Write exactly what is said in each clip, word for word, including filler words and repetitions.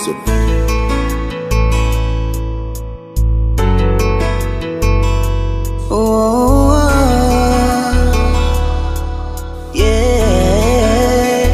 Production. Oh, yeah.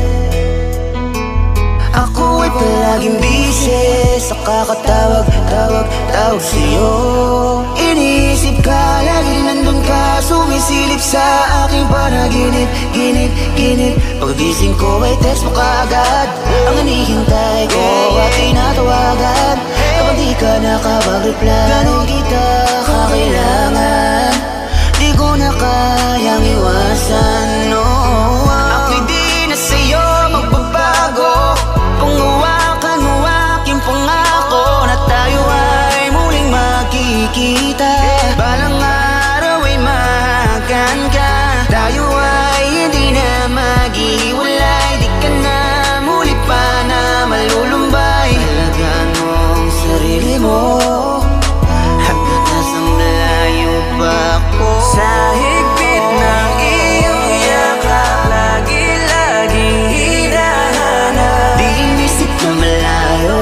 Ako ay palaging busy sa kakatawag, tawag, tawag sa'yo. Iniisip ka, laging nandun ka, sumisilip sa aking panaginip, ginip, ginip. Paggising ko ay text mo kaagad, ang hinihintay ko at tinatawagan. Kapag di ka nakapag-reply, ganun kita kakailangan. Di ko na kayang iwasan, no. Ako'y di na sa'yo magbabago. Kung hawakan mo aking pangako na tayo ay muling magkikita. Balang araw ay mahagan ka, tayo ay hindi na maghiwalay. Di ka na muli pa na malulumbay. Halagaan mo ang sarili mo hanggat nasa malayo pa ako. Sa higpit ng iyong yakap, lagi-laging hinahanap. Di inisip na malayo,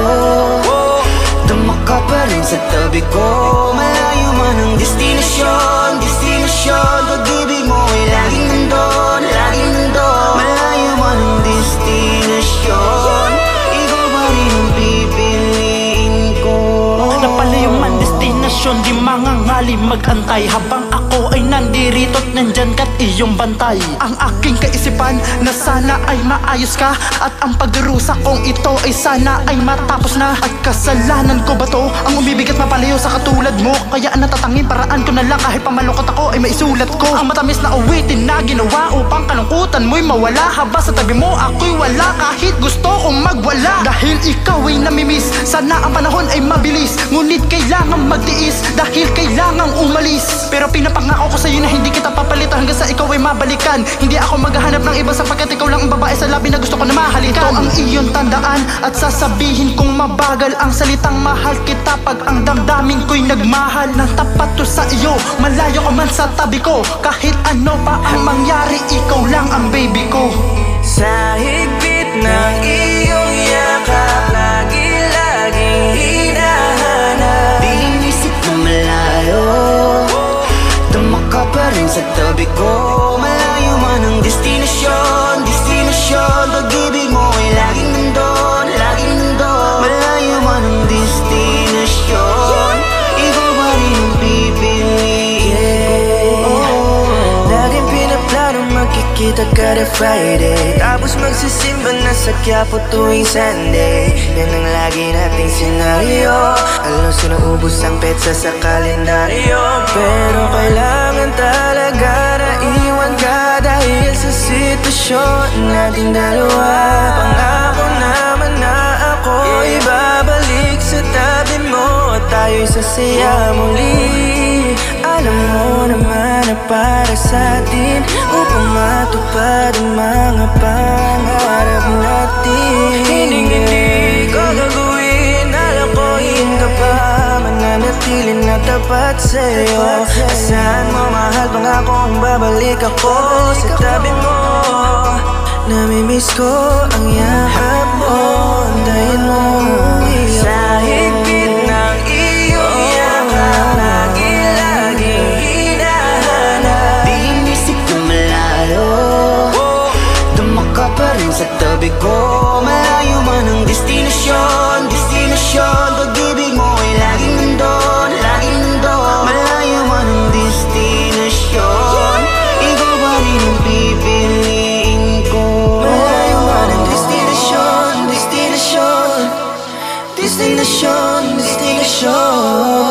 tumakap pa rin sa tabi ko. Malayo man ang destinasyon, destinasyon. Pag-ibig mo ay laging nandun, laging nandun. Malayo man ang destinasyon, ikaw pa rin ang pipiliin ko. Napalayo man destinasyon, di mangangali mag-antay. Habang ako ay nandirito't nandyan ka't iyong bantay. Ang aking kaisipan na sana ay maayos ka, at ang pagdurusa kong ito ay sana ay matapos na. At kasalanan ko ba to, ang umibig at mapalayo sa katulad mo? Kaya natatanging paraan ko na lang, kahit pamalungkot ako ay maisulat ko ang matamis na awitin na ginawa upang kalungkutan mo'y mawala. Haba sa tabi mo ako'y wala, kahit gusto kong magwala. Dahil ikaw ay namimiss, sana ang panahon ay mabilis. Ngunit kailangang magtiis, dahil kailangang umalis. Pero pinapangako ko sa'yo na hindi kita papalitan hanggang sa ikaw ay mabalikan. Hindi ako maghahanap ng iba sapagkat ikaw lang ang babae sa labi na gusto ko na mahalikan. Ito ang iyong tandaan at sasabihin kong mabagal ang salitang mahal kita. Pag ang damdamin ko'y nagmahal ng tapat to sa iyo, malayo ka man sa tabi ko. Kahit ano pa ang mangyari, ikaw lang ang baby ko. Sa higpit ng iyong yakap, lagi-laging hinahanap. Di inisip na malayo, tumakap pa rin sa tabi ko. Malayo man ang destinasyon, destinasyon. Pag-ibig mo ay laging nandun, laging nandun. Malayo man ang destinasyon, ikaw pa rin ang pipiliin ko. Laging pinaplano magkikita kada Friday, tapos magsisimba na sa Quiapo tuwing Sunday. Yan ang lagi nating senaryo, alam sinuubos ang petsa sa kalendaryo. Pero kailangan talaga na iwan ka dahil sa sitwasyon nating dalawa. Pangako naman na ako ibabalik sa tabi mo at tayo'y sasaya muli. Alam mo naman na para sa atin, upang matupad ang mga pangarap natin. Hindi ko gagawin, alam ko hindi ka pa mananatili na tapat sa'yo. Asahan mo mahal, pangakong babalik ako sa tabi mo. Namimiss ko ang yakap mo, antayin mo. Sa higpit ng iyong yakap, lagi-laging hinahanap. Di inisip na malayo, tumakap pa rin sa tabi ko. Malayo man ang destinasyon, destinasyon. Pag-ibig mo ay laging nandun, laging nandun. Malayo man ang destinasyon, ikaw pa rin ang pipiliin ko. Malayo man ang destinasyon, destinasyon. Destinasyon, destinasyon.